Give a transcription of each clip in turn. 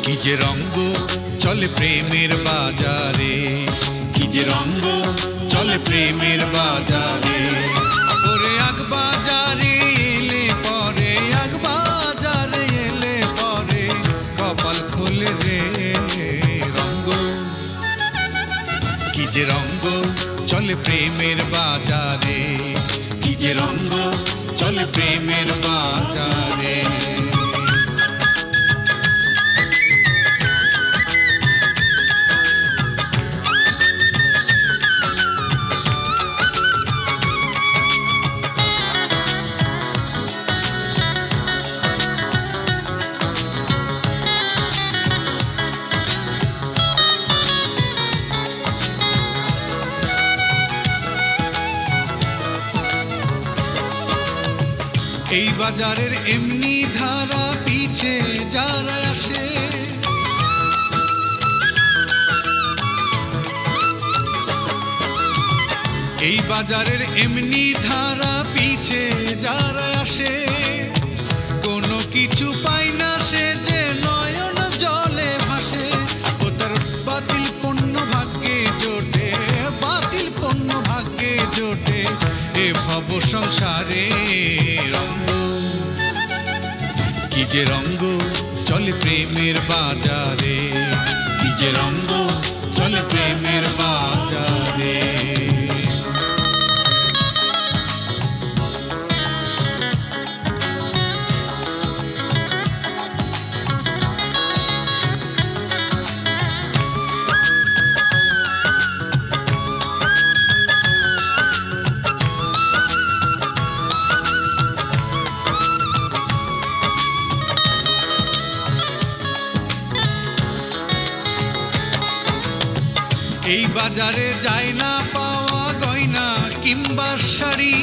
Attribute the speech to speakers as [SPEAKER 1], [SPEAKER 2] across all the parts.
[SPEAKER 1] কি যে রঙ্গ চলে প্রেমের বাজারে, কি যে রঙ্গ চলে প্রেমের বাজারে। ওরে আগ বাজারে এলে পরে, আগ বাজারে এলে পরে কপাল খোলে রে রঙ্গ। কি যে রঙ্গ চলে প্রেমের বাজারে, কি যে রঙ্গ চলে প্রেমের বাজারে। এই বাজারের এমনি ধারা পিছে যারা আসে, এই বাজারের এমনি ধারা পিছে যারা আসে, কোনো কিছু পাই না সে যে নয়ন জলে ভাসে। ও তার বাতিল পণ্য ভাগ্যে জোটে, বাতিল পণ্য ভাগ্যে জোটে এ ভব সংসারে রঙ্গ। কি যে রঙ্গ চলে প্রেমের বাজারে, কি যে রঙ্গ চলে প্রেমের বাজারে। এই বাজারে যায় না পাওয়া গয়না কিংবা শাড়ি,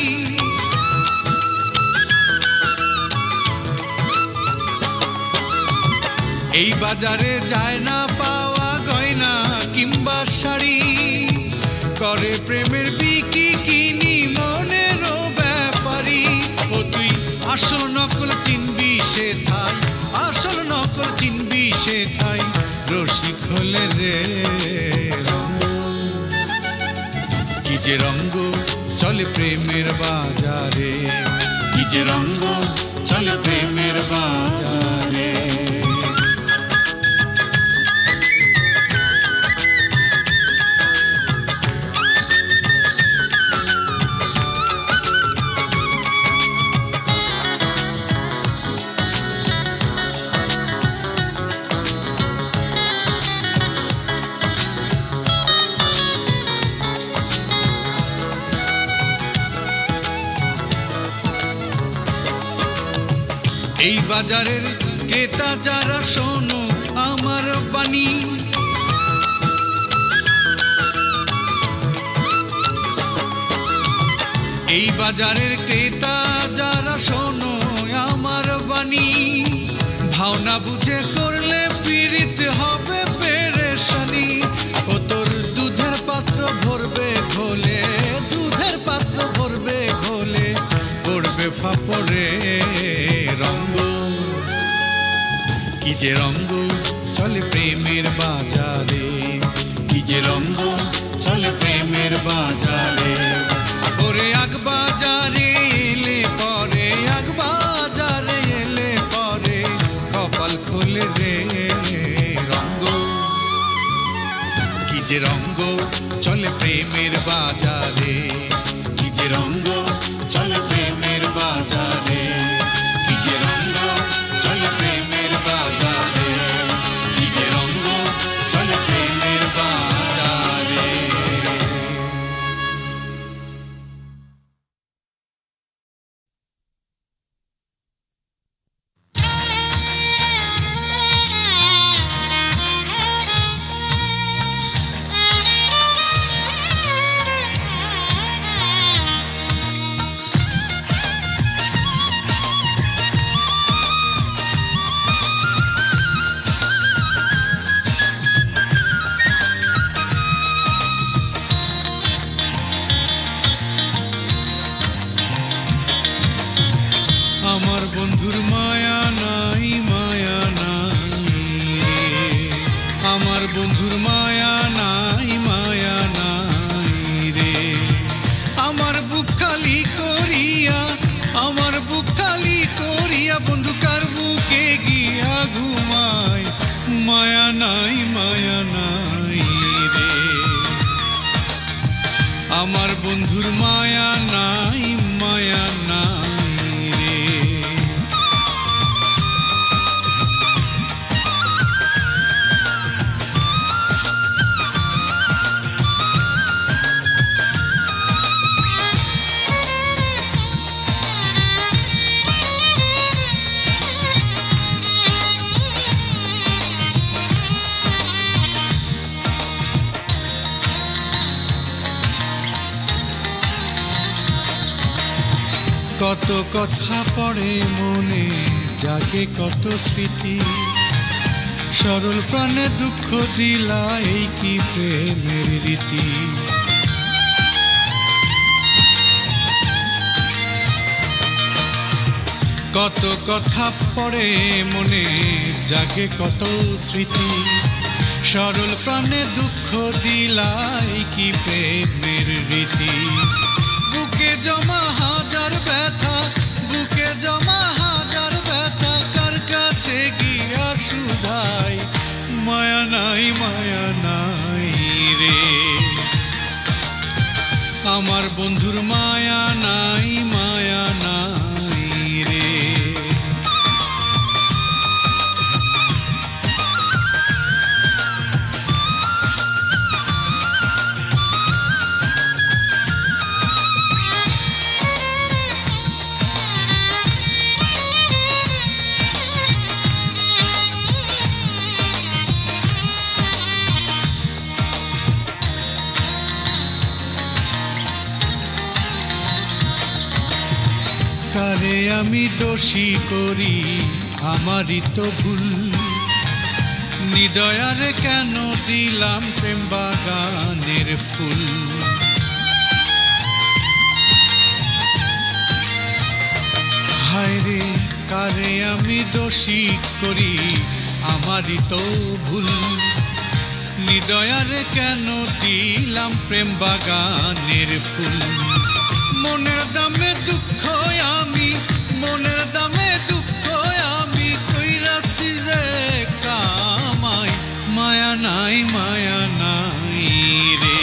[SPEAKER 1] এই বাজারে যায় না পাওয়া গয়না কিংবা শাড়ি। করে প্রেমের বিকি কিনি মনেরও ব্যাপারী। ও তুই আসল নকল চিনবি সে থাই, আসল নকল চিনবি সে থাই রসিক হলে রে রঙ্গ। কি যে রঙ্গ চলে প্রেমের বাজারে, কি যে রঙ্গ চলে প্রেমের বাজারে। এই বাজারের ক্রেতা যারা শোনো আমার বাণী, এই বাজারের ক্রেতা যারা শোনো আমার বাণী। ভাওনা বুঝে করলে পীড়িত হবে পেরেশানি। ও তোর দুধের পাত্র ভরবে ঘোলে, দুধের পাত্র ভরবে ঘোলে পড়বে ফাপড়ে রঙ্গ। কি যে রঙ্গ চলে প্রেমের বাজারে, কি যে রঙ্গ চলে প্রেমের বাজারে। ওরে আগ বাজারে এলে পরে, আগ বাজারে এলে পরে কপাল খোলে রে রঙ্গ। কি যে রঙ্গ চলে প্রেমের বাজারে, কি যে রঙ্গ চলে প্রেমের বাজারে, কি যে রঙ্গ চলে প্রেমের বাজারে, কি যে রঙ্গ চলে প্রেমের বাজারে। মায়া নাই রে, আমার বন্ধুর মায়া নাই, মায়া নাই রে। কত কথা পড়ে মনে, জাগে কত স্মৃতি, সরল প্রাণে দুঃখ দিলা, এই কি প্রেমের রীতি। কত কথা পড়ে মনে, জাগে কত স্মৃতি, সরল প্রাণে দুঃখ দিলা, এই কি প্রেমের রীতি। বুকে জমা হাজার ব্যথা, বুকে জমা হাজার ব্যথা, কার কাছে গিয়া শুধাই, মায়া নাই, মায়া নাই রে, আমার বন্ধুর মায়া নাই, মায়া নাই রে। কারে আমি দোষী করি, আমারই তো ভুল, নিদয়ারে কেন দিলাম প্রেম বাগানের ফুল। হায় রে, কারে আমি দোষী করি, আমারই তো ভুল, নিদয়ারে কেন দিলাম প্রেম বাগানের ফুল। মনের দামে দুঃখ আমি, মনের দামে দুঃখ আমি, কইরাছি যে কামাই, মায়া নাই, মায়া নাই রে,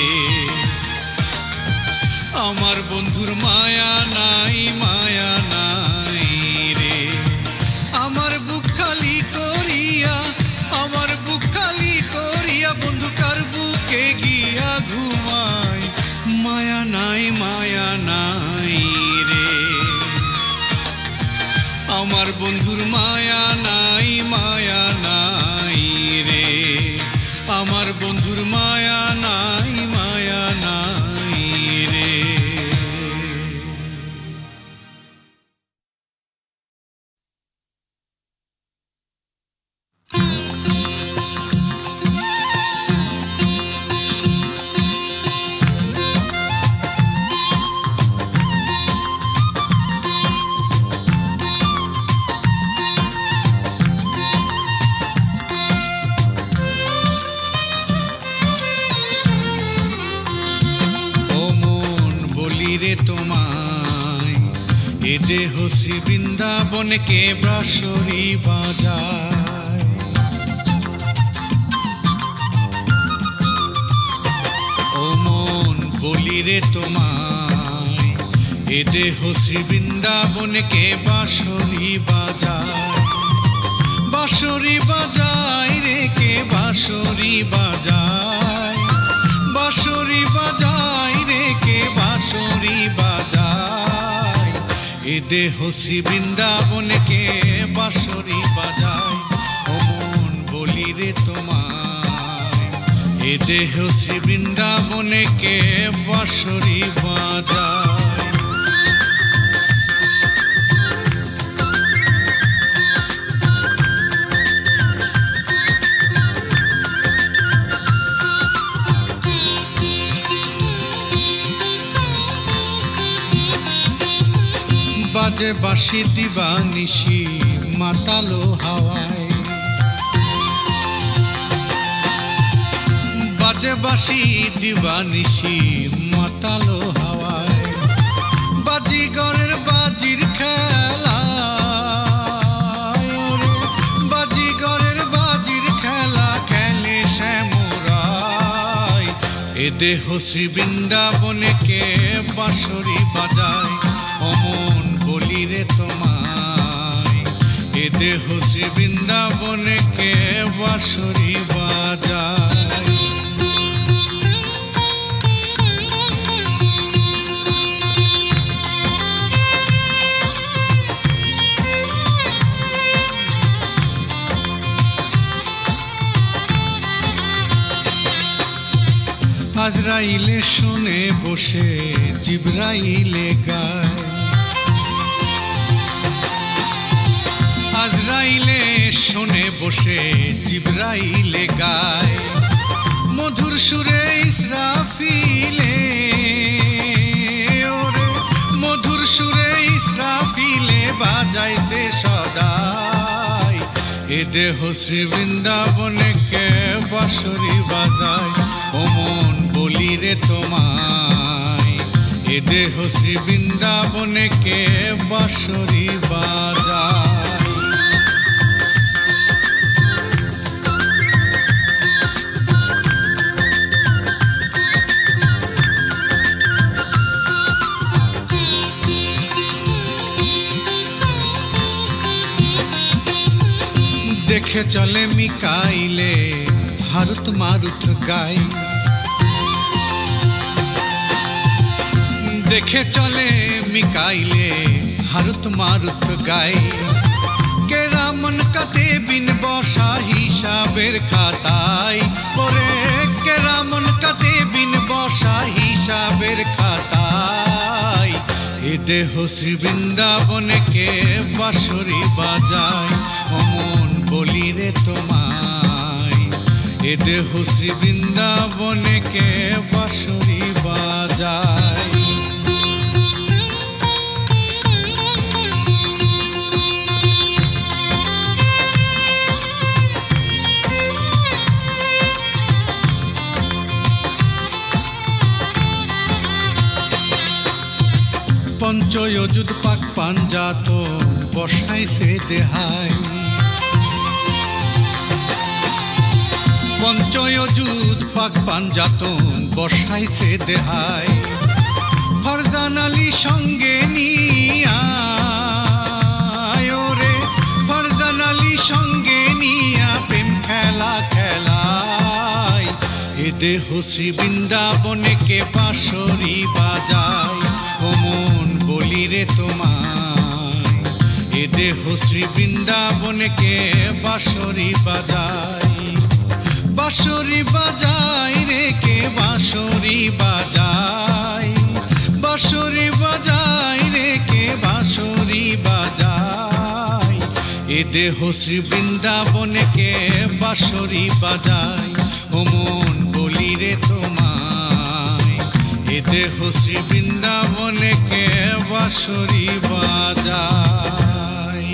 [SPEAKER 1] আমার বন্ধুর মায়া নাই, মায়া নাই রে। আমার বুক খালি করিয়া, আমার বুক খালি করিয়া, বন্ধু কার বুকে গিয়া ঘুমাই, মায়া নাই, মায়া নাই রে, আমার বন্ধুর মায়া নাই, মায়া নাই রে, আমার বন্ধুর মায়া নাই, মায়া নাই রে। তোমায় এ দেহ শ্রী বৃন্দাবনকে বাঁশরি বাজায়, ও মন বলি রে তোমায় এ দেহ শ্রী বৃন্দাবনকে বাঁশরি বাজায়, বাঁশরি বাজায় রে কে বাঁশরি বাজায়, বাঁশরি বাজায় রে কে বাঁশরি বাজায়, এ দেহ শ্রী বৃন্দাবনকে বাঁশরি বাজায়, ও মন বলি রে তোমায় এ দেহ শ্রী বৃন্দাবনকে বাঁশরি বাজায়। বাজে বাঁশি দিবানিশি মাতালো হাওয়ায়, বাজে বাঁশি দিবানিশি মাতালো হাওয়ায়, বাজিগরের বাজির খেলা, বাজিগরের বাজির খেলা এ দেহ শ্রী বৃন্দাবনে কে বাঁশরি বাজায় অমন বলি রে তোমায় এ দেহ শ্রী বৃন্দাবনে কে বাঁশরি বাজায় আজরাইলে শুনে বসে জিবরাইলে গায় আজরাইলে শুনে বসে জিবরাইলে গায় মধুর সুরে ইসরাফিলে ওরে মধুর সুরে ইসরাফিলে বাজাইতে সদাই এ দেহ শ্রী বৃন্দাবনে কে বাঁশরি বাজায় অমন বলি রে তোমায় এ দেহ শ্রী বৃন্দাবনে কে বাঁশরি বাজায় দেখে চলে মিকাইলে হারুত মারুত গায় দেখে চলে মিকাইলে হারুত মারুত গায় কেরামন কাতে বিন বসা হিসাবের খাতায় ওরে কেরামন কাতে বিন বসা হিসাবের খাতায় এ দেহ শ্রী বৃন্দাবনে কে বাঁশরি বাজায় অমন বলি রে তোমায় এ দেহ শ্রী বৃন্দাবনে কে বাঁশরি বাজায় পঞ্চয়জুদ পাক পাঞ্জাত বসাইছে দেহায় পঞ্চয়জুদ পাক পাঞ্জাত বসাইছে দেহায় ফরজান আলী সঙ্গে নিয়া রে ফরজান আলী সঙ্গে নিয়া প্রেম খেলা খেলায় এ দেহ শ্রী বৃন্দাবনে কে বাঁশরি বাজায় অমন বলি রে তোমায় এ দেহ শ্রী বৃন্দাবনে কে বাঁশরি বাজায় বাঁশরি বাজায় রে কে বাঁশরি বাজায় বাঁশরি বাজায় রে কে বাঁশরি বাজায় এ দেহ শ্রী বৃন্দাবনে কে বাঁশরি বাজায় অমন বলি রে তোমায় এ দেহ শ্রী বৃন্দাবনে কে বাঁশরি বাজায়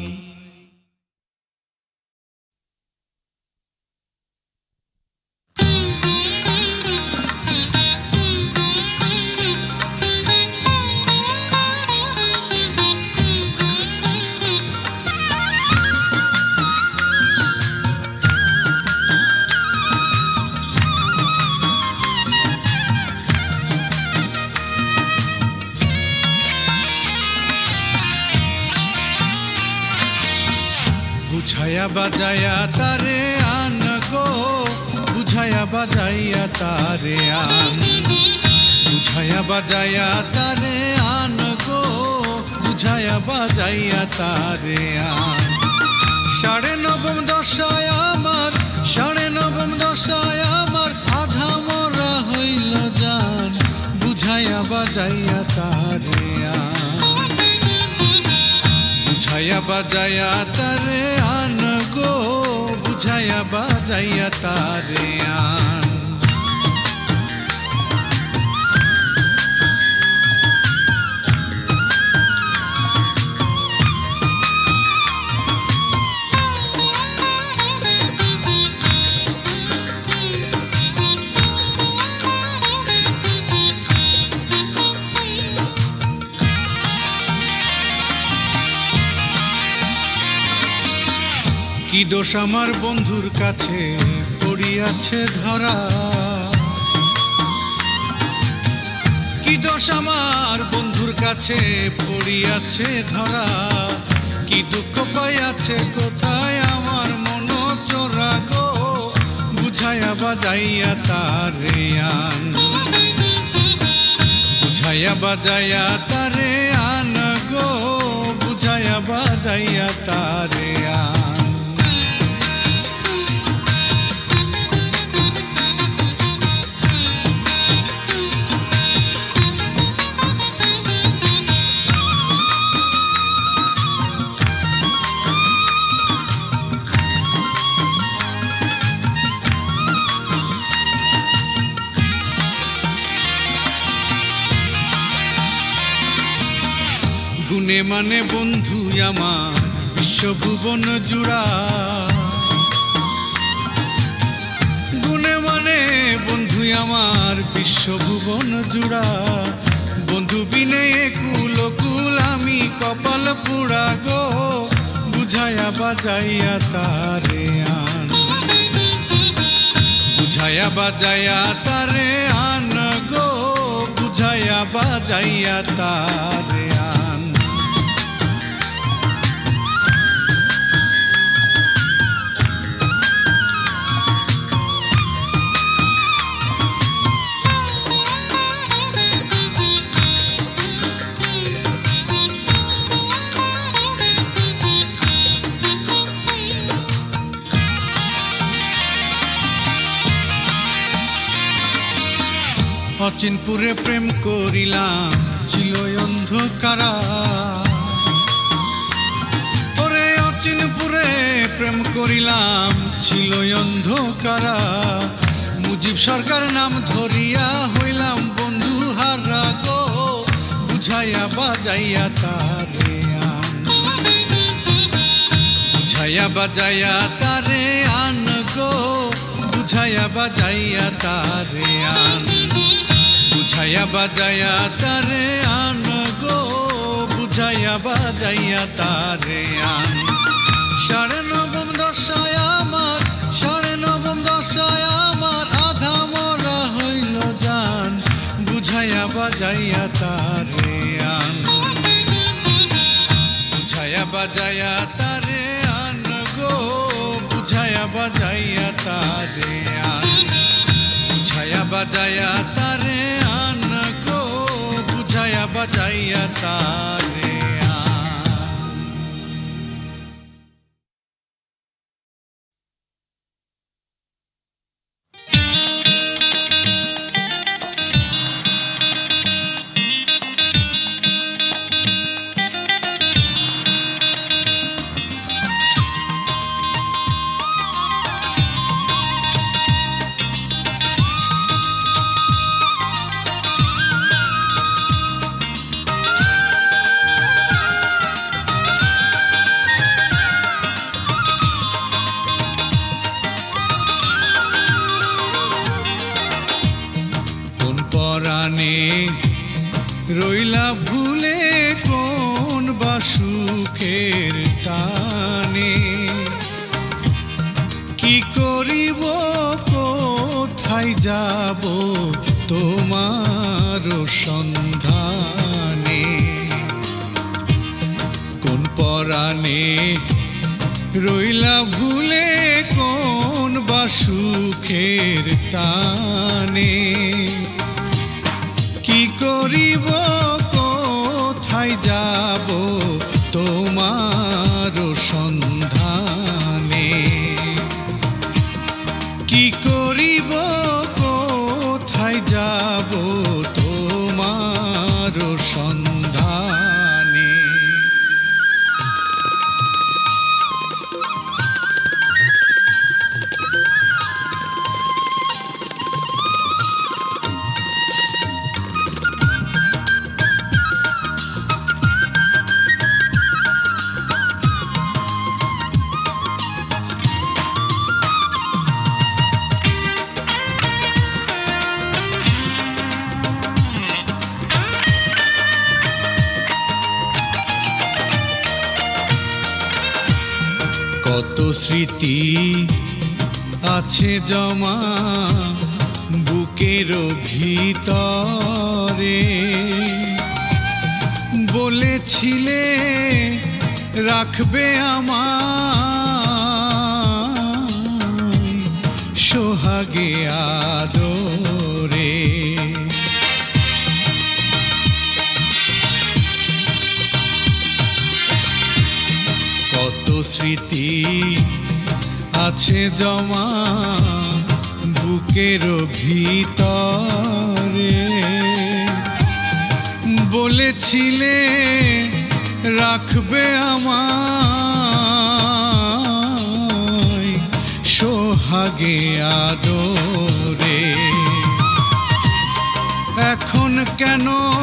[SPEAKER 1] বুঝায়া বাজায়া তারে আন গো বুঝায়া বাজাইয়া তারে আন বুঝায়া বাজায়া তারে আন গো বুঝায়া বাজাইয়া তারে আন সাড়ে নবম দশায় আমার সাড়ে নবম দশায় আমার আধা মরা হইল জান বুঝায়া বাজাইয়া তারে আন বুঝায়া বাজায়া তারে আন গো বুঝায়া বাজাইয়া তারে আন কি দোষ আমার বন্ধুর কাছে পড়িয়াছে ধরা কি দোষ আমার বন্ধুর কাছে পড়িয়াছে ধরা, কি দুঃখ পাইয়াছে কোথায় আমার মন চোরা গো, বুঝাইয়া বাজাইয়া তারে আন, বুঝাইয়া বাজাইয়া তারে আন গো, বুঝাইয়া বাজাইয়া তারে আন। গুণে মানে বন্ধু আমার বিশ্বভুবন জুড়া, গুণে মানে বন্ধু আমার বিশ্বভুবন জুড়া, বন্ধু বিনে কুল কুল আমি কপাল পুরা গো, বুঝাইয়া বাজাইয়া তারে আন, বুঝাইয়া বাজাইয়া তারে আন গো, বুঝাইয়া বাজাইয়া তারে আন। অচিনপুরে প্রেম করিলাম ছিল অন্ধকারা, ওরে অচিনপুরে প্রেম করিলাম ছিল অন্ধকারা, মুজিব সরকার নাম ধরিয়া হইলাম বন্ধু হারা গো, বুঝাইয়া বাজাইয়া তারে আন, বুঝাইয়া বাজাইয়া তারে আন গো, বুঝাইয়া বাজাইয়া তারে আন, বুঝাইয়া বাজাইয়া তারে আন গো, বুঝাইয়া বাজাইয়া তারে আন। সাড়ে নবম দশায় আমার, সাড়ে নবম দশায় আমার আধা মরা হইল জান, বুঝাইয়া বাজাইয়া তারে আন, বুঝাইয়া বাজাইয়া তারে আন গো, বুঝাইয়া বাজাইয়া তারে আন, বুঝাইয়া বাজাইয়া তারে আন গো, বুঝাইয়া বাজাইয়া তারে আন। রইলা ভুলে কোন বা সুখের টানে, কি করিব কোথায় যাব তোমার সন্ধানে, কোন পরাণে রইলা ভুলে কোন বা সুখের টানে, কি করিব কোথায় যাব তোমার সন্ধানে, কি করিব কোথায় যাব তোমার সন্ধানে। কত স্মৃতি আছে জমা বুকের ভিতরে, তরে বলেছিলে রাখবে আমায় সোহাগে আদরে। কত স্মৃতি আছে জমা বুকের ভিতরে বলেছিলে রাখবে আমায় সোহাগে আদরে। এখন কেন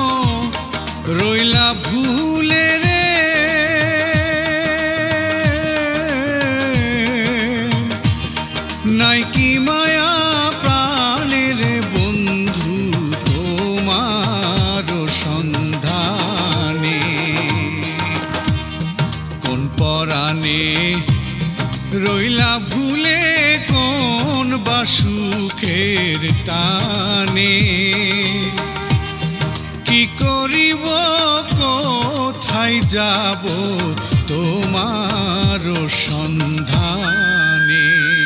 [SPEAKER 1] রইলা ভুলে রে নাই কি মায়া প্রাণের বন্ধু তোমার সন্ধানে। কোন পরাণে রইলা ভুলে কোন বা সুখের টানে। কি করিব কোথায় যাব তোমার সন্ধানে।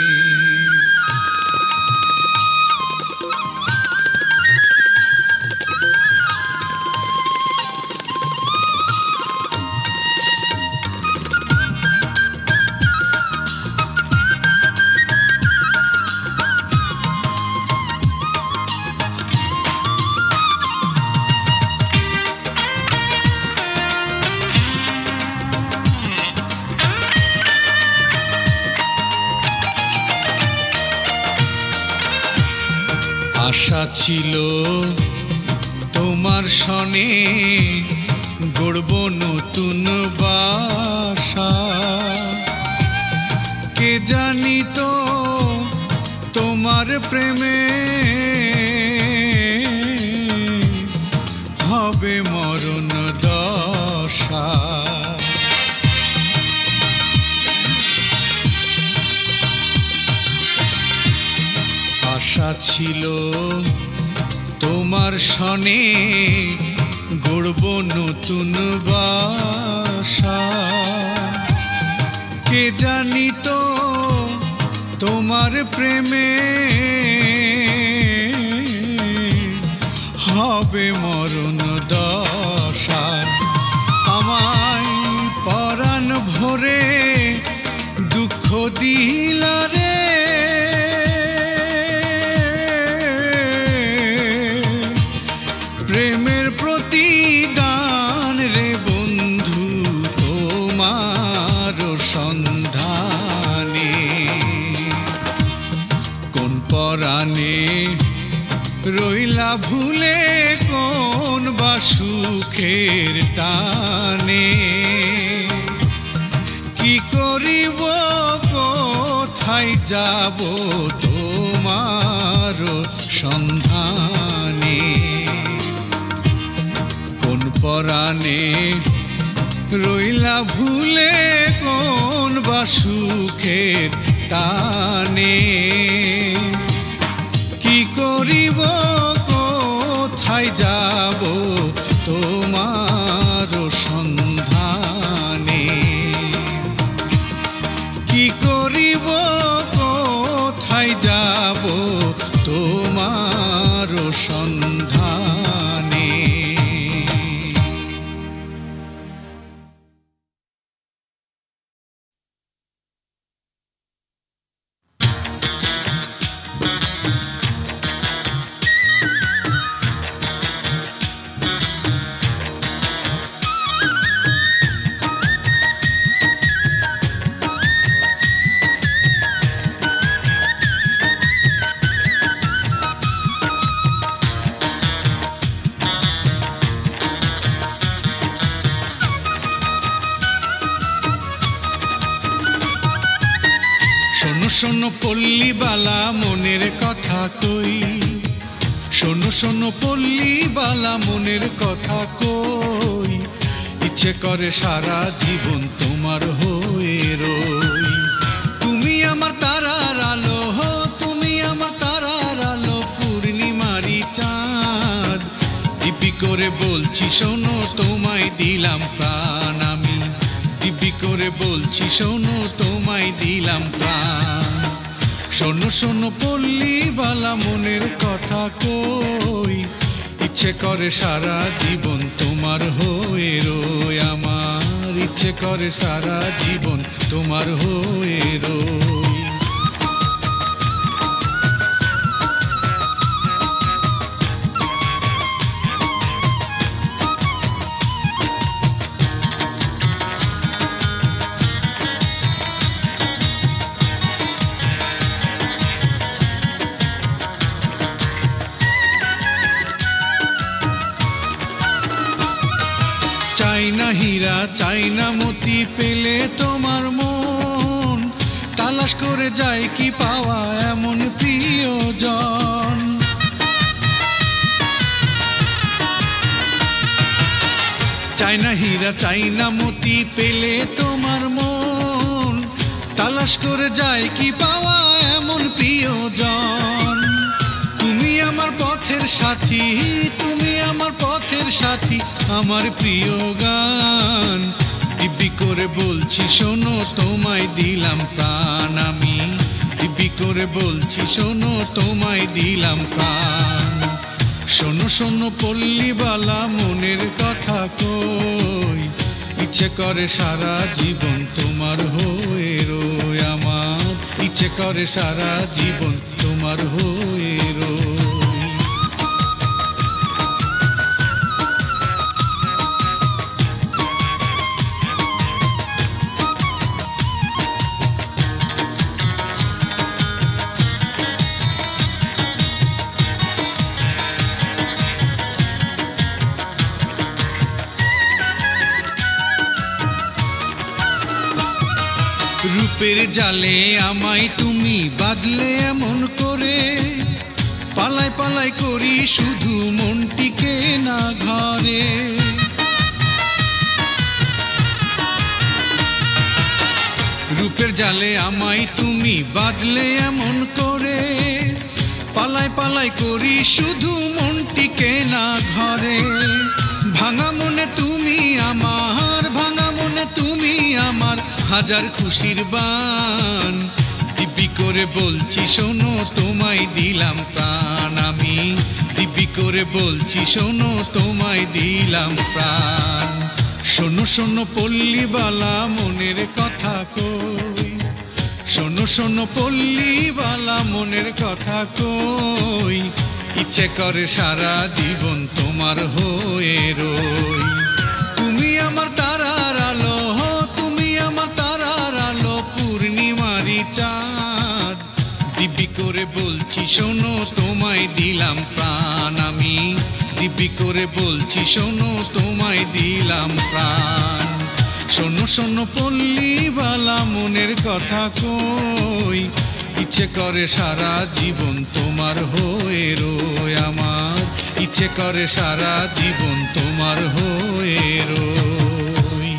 [SPEAKER 1] আশা ছিল তোমার সনে গড়ব নতুন বাসা। কে জানি তো তোমার প্রেমে হবে মরণ দশা। আশা ছিল তোমার সনে গড়ব নতুন বাসা। কে জানি তো তোমার প্রেমে হবে মরণ দশা। আমায় পরাণ ভরে দুঃখ দিলা রে প্রেমের প্রতিদান রে বন্ধু তোমার সন্ধানে। কোন পরাণে রইলা ভুলে কোন বা সুখের টানে। কি করিব কোথায় যাব তোমার সন্ধানে। কোন পরাণে রইলা ভুলে কোন বা সুখের টানে। কি করিব কোথায় যাব তোমার সন্ধানে। কি করিব কোথায় যাব তোমার সন্ধানে। শোনো শোনো পল্লীবালা মনের কথা কই। শোনো শোনো পল্লীবালা মনের কথা কই। ইচ্ছে করে সারা জীবন তোমার হয়ে রই। তুমি আমার তারার আলো, তুমি আমার তারার আলো, পূর্ণিমারি চাঁদ। দিব্যি বলছি শোনো তোমায় দিলাম প্রাণ আমি, দিব্যি করে বলছি শোনো তোমায় দিলাম প্রাণ। শোনো শোনো পল্লীবালা মনের কথা কই, ইচ্ছে করে সারা জীবন তোমার হয়ে রই আমার, ইচ্ছে করে সারা জীবন তোমার হয়ে রই। চাই না হীরা চাই না মতি পেলে তোমার মন, তালাশ করে যায় কি পাওয়া এমন প্রিয়জন। চাই না হীরা চাই না মতি পেলে তোমার মন, তালাশ করে যায় কি পাওয়া এমন প্রিয়জন। তুমি আমার পথের সাথী, তুমি আমার পথের সাথী, আমার প্রিয় গান। দিব্যি করে বলছি শোনো তোমায় দিলাম প্রাণ আমি, দিব্যি করে বলছি শোনো তোমায় দিলাম প্রাণ। শোনো শোনো পল্লীবালা মনের কথা কই, ইচ্ছে করে সারা জীবন তোমার হয়ে রই আমার, ইচ্ছে করে সারা জীবন তোমার হয়ে রই। রূপের জালে আমায় তুমি বাঁধলে এমন করে, পালাই পালাই করি শুধু মনটিকে না ঘরে। রূপের জালে আমায় তুমি বাঁধলে এমন করে, পালাই পালাই করি শুধু মনটিকে না ঘরে। ভাঙা মনে তুমি আমার, ভাঙা মনে তুমি আমার, হাজার খুশির বান। দিব্যি করে বলছি শোনো তোমায় দিলাম প্রাণ আমি, দিব্যি করে বলছি শোনো তোমায় দিলাম প্রাণ। শোনো শোনো পল্লীবালা মনের কথা কই, শোনো শোনো পল্লীবালা মনের কথা কই, ইচ্ছে করে সারা জীবন তোমার হয়ে রই। তুমি আমার তারার আলো, তুমি আমার তারার আলো, পূর্ণিমারি চাঁদ। দিব্যি করে বলছি শোনো তোমায় দিলাম প্রাণ আমি, দিব্যি করে বলছি শোনো তোমায় দিলাম প্রাণ। শোনো শোনো পল্লীবালা মনের কথা কই, ইচ্ছে করে সারা জীবন তোমার হয়ে রই আমার, ইচ্ছে করে সারা জীবন তোমার হয়ে রই।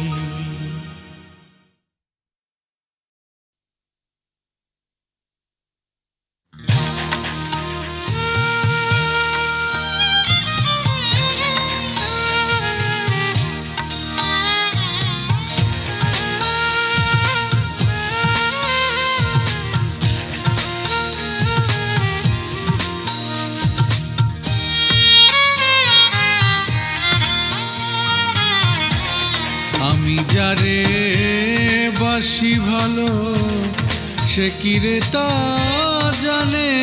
[SPEAKER 1] আমি যারে বাসি ভালো সে কি রে তা জানে,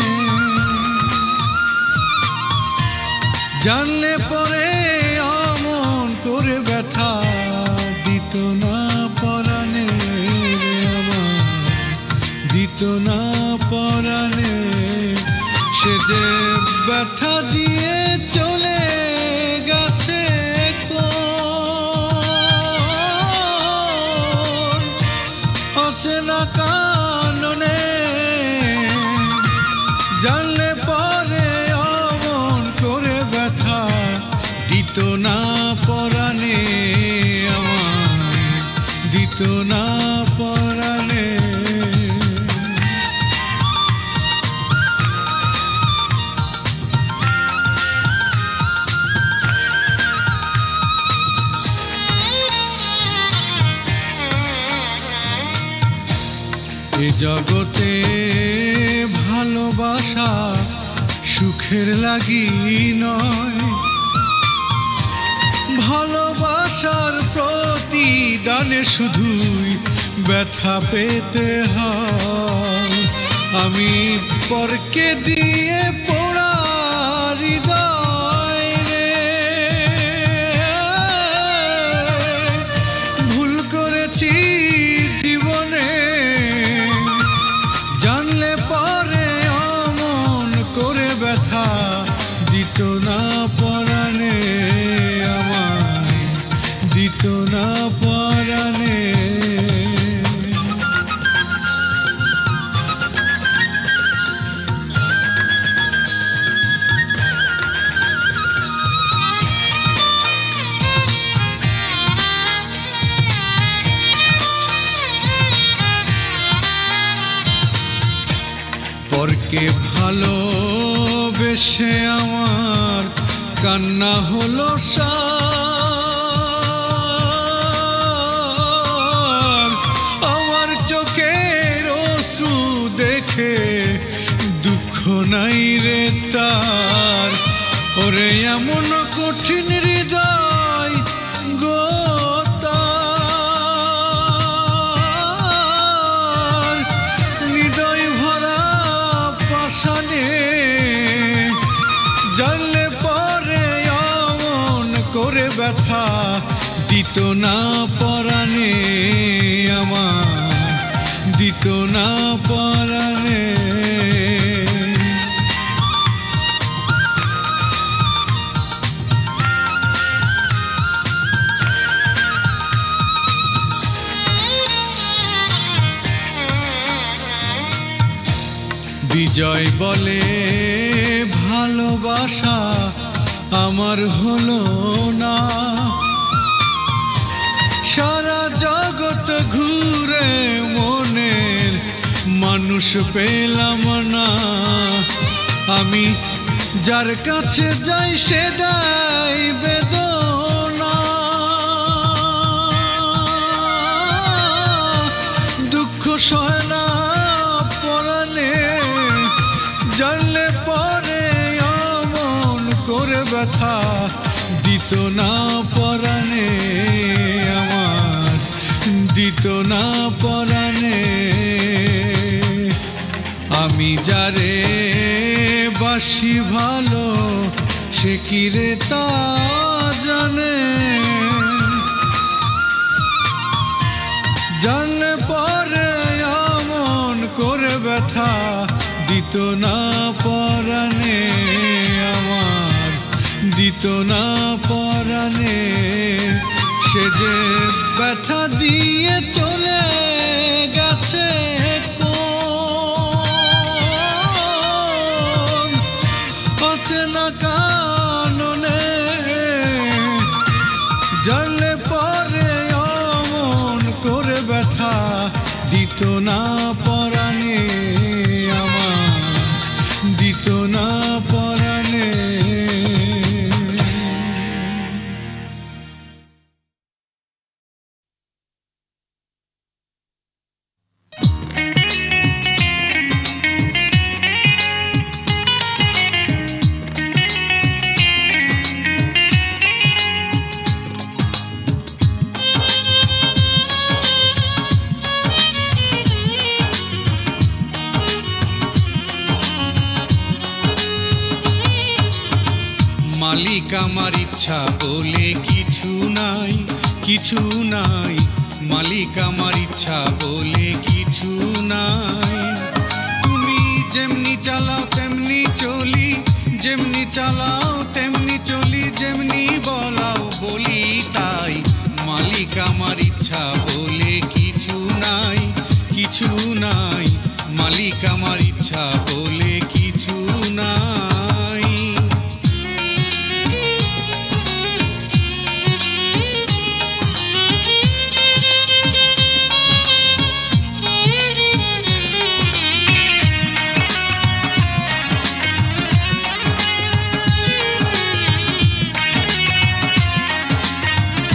[SPEAKER 1] জানলে পরে অমন করে ব্যথা দিত না পরাণে আমার, দিত না পরাণে। সে যে ব্যথা দিয়ে চলে গেছে অচেনা কাননে, জানলে পরে অমন করে ব্যথা দিত না পরাণে আমার, দিত না পরাণে। জগতে ভালোবাসা সুখের লাগি নয়, ভালোবাসার প্রতিদানে শুধুই ব্যথা পেতে হয়। আমি পরকে দিয়ে পোড়া হৃদয় রে, ভুল করেছি জীবনে, জানলে পরে অমন করে ব্যথা দিত না পরাণে, আমায় দিত না পরাণে। পরকে ভালোবেসে আমার কান্না হলো সার, আমার চোখের অশ্রু দেখে দুঃখ নাই রে তার। ওরে এমন কঠিন হৃদয় গো তার, হৃদয় ভরা পাষাণে, জানলে পরে অমন করে ব্যথা দিত না পরাণে, আমার দিত না পরাণে। বিজয় বলে ভালোবাসা আমার হলো না, সারা জগৎ ঘুরে মনের মানুষ পেলাম না। আমি যার কাছে যাই সে দেয় বেদনা, দুঃখ সয় না পরাণে, জানলে পরে অমন করে ব্যথা দিত না পরাণে, আমার দিত না পরাণে। আমি যারে বাসি ভালো সে কি রে তা জানে, জানলে পরে অমন করে ব্যথা দিত না পরাণে, আমার দিত না পরাণে। সে যে ব্যথা দিয়ে চলে গেছে কোন অচেনা কাননে, জানলে পরে অমন করে ব্যথা দিত না পরাণে, আমার দিত না পরাণে। মালিক আমার ইচ্ছা বলে কিছু নাই, কিছু নাই, মালিক আমার ইচ্ছা বলে কিছু নাই। তুমি যেমনি চালাও তেমনি চলি, যেমনি চালাও তেমনি চলি, যেমনি বলাও বলি তাই। মালিক আমার ইচ্ছা বলে কিছু নাই, কিছু নাই, মালিক আমার ইচ্ছা বলে কিছু নাই।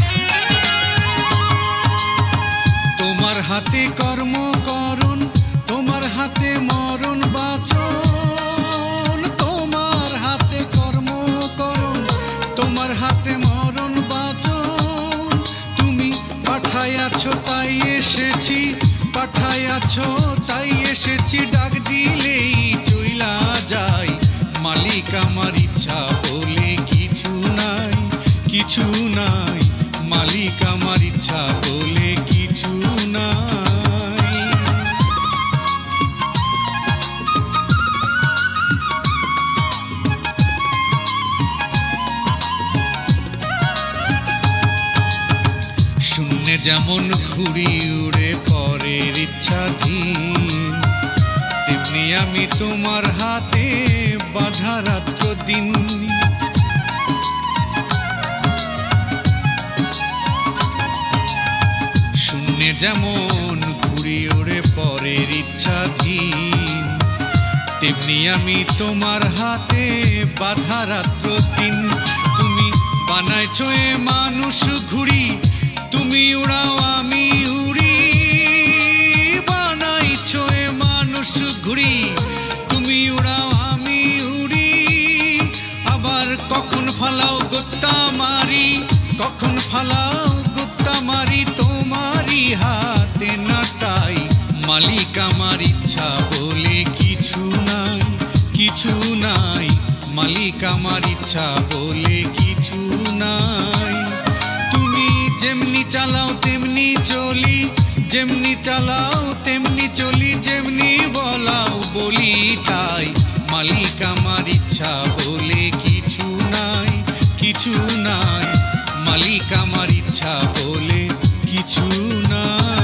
[SPEAKER 1] হাতে কর্ম করুন, হাতে মরণ বাঁচন, তোমার হাতে কর্ম করণ, তোমার হাতে মরণ বাঁচন। তুমি পাঠাইয়াছ তাই এসেছি, পাঠাইয়াছ তাই এসেছি, ডাক দিলেই চইলা যাই। মালিক আমার ইচ্ছা বলে কিছু নাই, কিছু নাই, মালিক আমার ইচ্ছা বলে কিছু নাই। শূন্যে যেমন ঘুড়ি উড়ে পরের ইচ্ছাধীন, তেমনি আমি তোমার হাতে বাঁধা রাত্র দিন। শূন্যে যেমন ঘুড়ি ওড়ে পরের ইচ্ছাধীন, তেমনি আমি তোমার হাতে বাঁধা রাত্র দিন। তুমি বানাইছো এ মানুষ ঘুড়ি, তুমি উড়াও আমি উড়ি। বানাইছো এ মানুষ ঘুড়ি, তুমি উড়াও আমি উড়ি। আবার কখন ফালাও গোত্তা মারি, কখন ফালাও গোত্তা মারি, তোমারই হাতে নাটাই। মালিক আমার ইচ্ছা বলে কিছু নাই, কিছু নাই, মালিক আমার ইচ্ছা বলে কিছু নাই। তুমি যেমনি চালাও তেমনি চলি, যেমনি চালাও তেমনি চলি, যেমনি বলাও বলি তাই। মালিক আমার ইচ্ছা বলে কিছু নাই, কিছু নাই, মালিক আমার ইচ্ছা বলে কিছু নাই।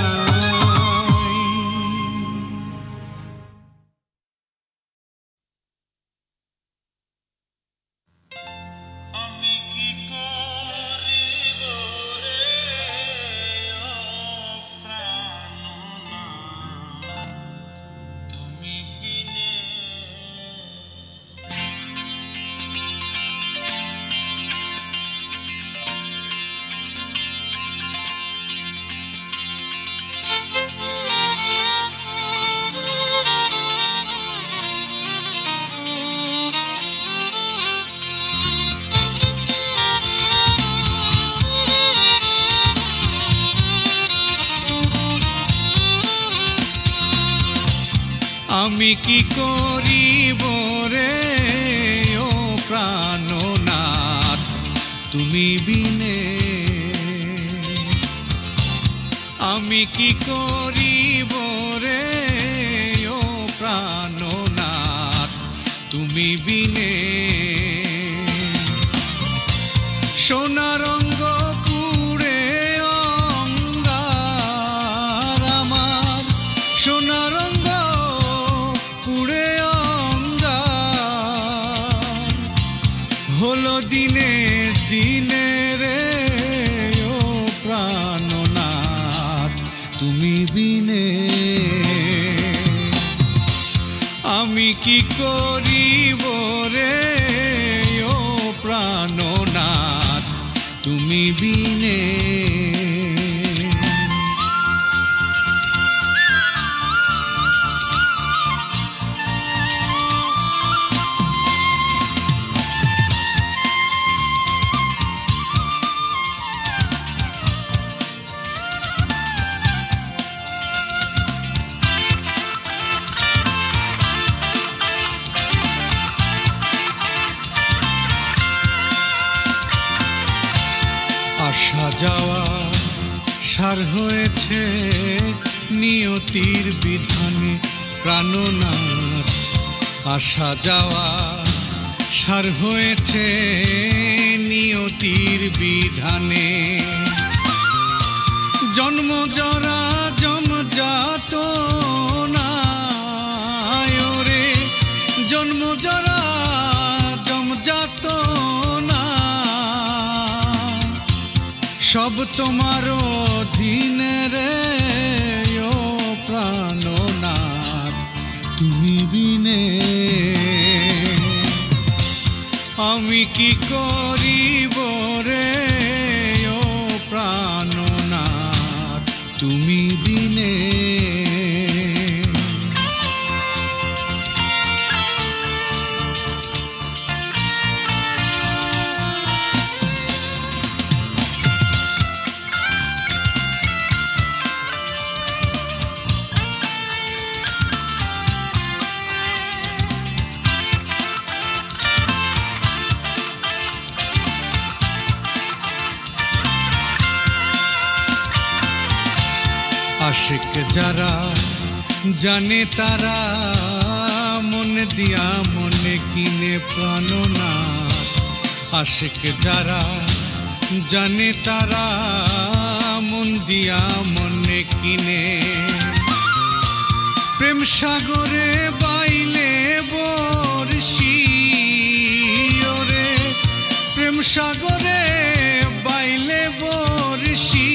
[SPEAKER 1] আমি কি করিব রে ও প্রাণনাথ তুমি বিনে, আমি কি করিব রে ও প্রাণনাথ তুমি বিনে। সোনার অঙ্গ পুড়ে অঙ্গার আমার, সোনার অঙ্গ পুড়ে অঙ্গার। হলো দিনে দিনে রে ও প্রাণনাথ তুমি বিনে। আমি কি করিব রে ও প্রাণনাথ তুমি বিনে। আসা যাওয়া সার হয়েছে নিয়তির বিধানে প্রাণনাথ, আসা যাওয়া সার হয়েছে নিয়তির বিধানে। জন্ম জরা জমজাত না রে, জন্ম জরা জমজাত না, সব তোমার অধীন রে ও প্রাণনাথ তুমি বিনে। আমি কি করিব রে ও প্রাণনাথ তুমি বিনে। আশিক যারা জানে তারা মন দিয়া মনে কিনে প্রাণনাথ। আশিক যারা জানে তারা মন দিয়া মনে কিনে। প্রেম সাগরে বাইলে বর্ষি ওরে, প্রেম সাগরে বাইলে বর্ষি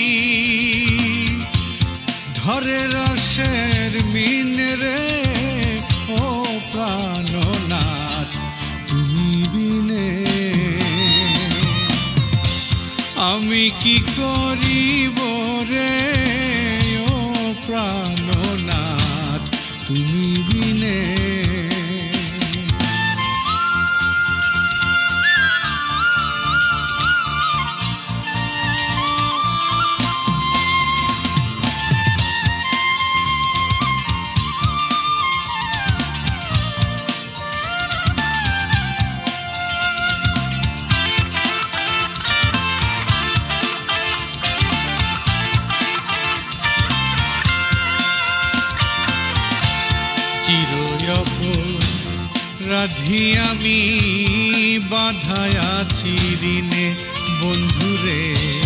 [SPEAKER 1] ধরে রসের মিনরে। ও প্রাণনাথ তুমি বিনে আমি কি করিব রে। ও প্রাণনাথ তুমি বিনে। রাধি আমি বাঁধায় আছি ঋণে বন্ধুরে,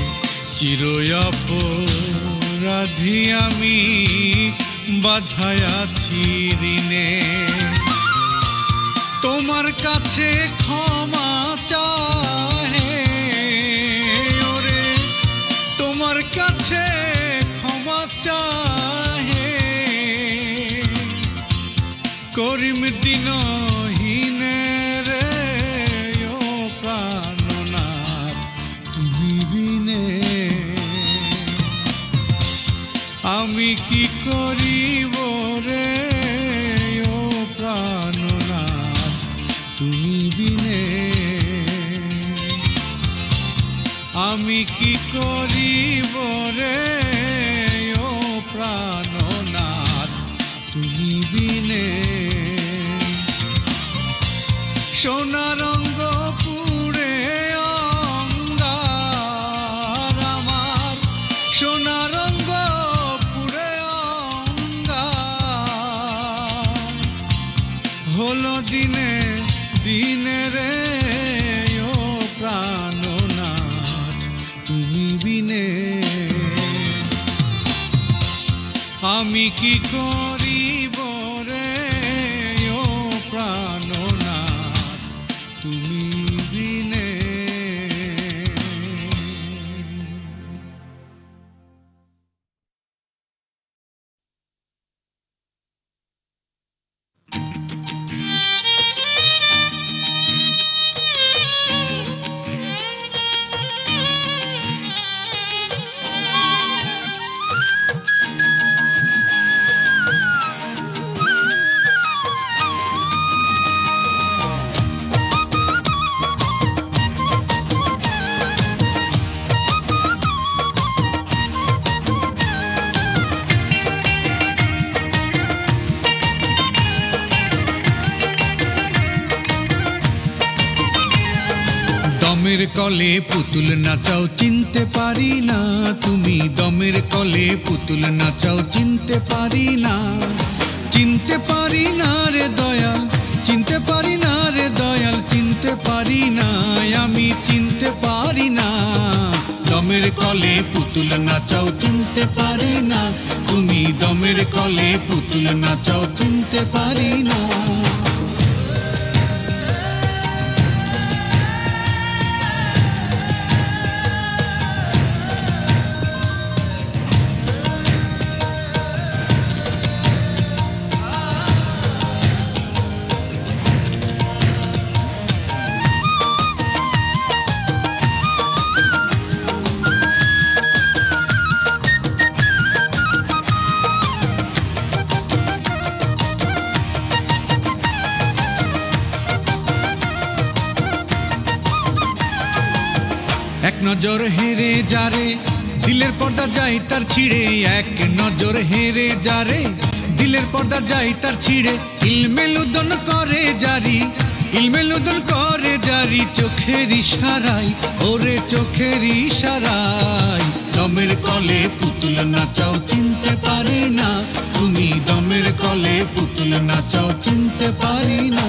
[SPEAKER 1] চিরঅপরাধী আমি বাঁধায় আছি ঋণে। তোমার কাছে ক্ষমা চাহে ওরে, তোমার কাছে ক্ষমা চাহে করিম দিনহীনে রে। ও প্রাণনাথ তুমি বিনে আমি কি করিব রে। ও প্রাণনাথ তুমি বিনে আমি কি করিব রে। ও প্রাণনাথ তুমি বিনে। সোনা রঙ্গ পুড়ে অঙ্গার আমার, সোনা রঙ্গ পুড়ে অঙ্গার হলো দিনে দিনে রে। ও প্রাণনাথ তুমি বিনে আমি কি করিব রে। ও প্রাণনাথ তুমি বিনে। দমের কলে পুতুল নাচাও চিনতে পারি না তুমি, দমের কলে পুতুল নাচাও চিনতে পারি না। চিনতে পারি না রে দয়াল, চিনতে পারি না রে দয়াল, চিনতে পারি না আমি চিনতে পারি না। দমের কলে পুতুল নাচাও চিনতে পারি না তুমি, দমের কলে পুতুল নাচাও চিনতে পারি না। এক নজর হেরে যারে দিলের পর্দা যায় তার ছিঁড়ে, এক নজর হেরে যারে দিলের পর্দা যায় তার ছিঁড়ে। ইলমেলুদন করে জারি, ইলমেলুদন করে জারি চোখের ইশারায়, ওরে চোখের ইশারায়। দমের কলে পুতুল নাচাও চিনতে পারি না, তুমি দমের কলে পুতুল নাচাও চিনতে পারি না।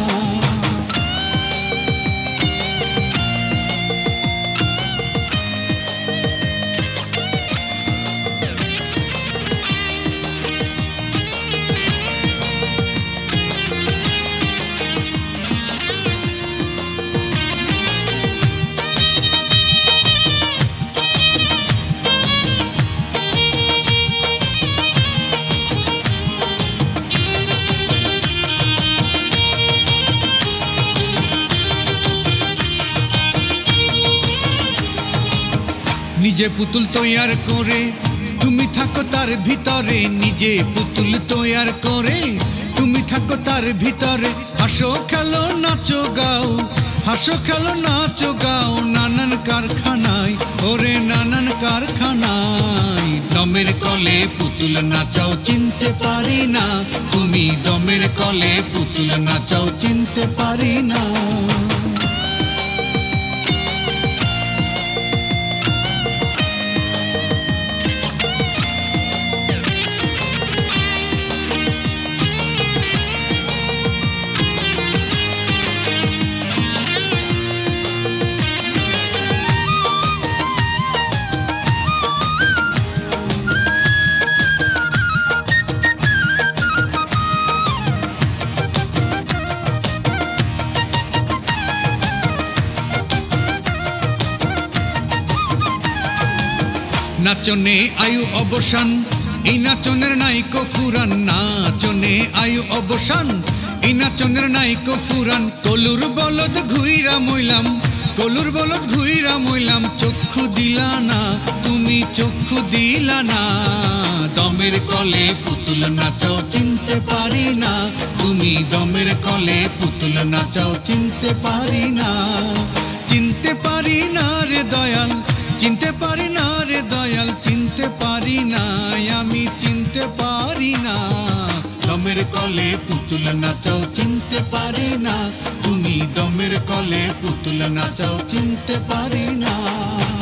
[SPEAKER 1] নিজে পুতুল তৈয়ার করে তুমি থাকো তার ভিতরে, নিজে পুতুল তৈয়ার করে তুমি থাকো তার ভিতরে। হাসো খেলো নাচো গাও, হাসো খেলো নাচো গাও নানান কারখানায়, ওরে নানান কারখানায়। দমের কলে পুতুল নাচাও চিনতে পারি না, তুমি দমের কলে পুতুল নাচাও চিনতে পারি না। নাচনে আয়ু অবসান, এই নাচনের নাইকো ফুরান, নাচনে আয়ু অবসান, এই নাচনের নাইকো ফুরান। কলুর বলদ ঘুইরা মইলাম, কলুর বলদ ঘুইরা মইলাম, চক্ষু দিলা না তুমি চক্ষু দিলা না। দমের কলে পুতুল নাচাও চিনতে পারি না, তুমি দমের কলে পুতুল নাচাও চিনতে পারি না। চিনতে পারি না রে দয়াল, চিনতে পারি না রে দয়াল, চিনতে পারি না আমি চিনতে পারি না। দমের কলে পুতুল নাচাও চিনতে পারি না, তুমি দমের কলে পুতুল নাচাও চিনতে পারি না।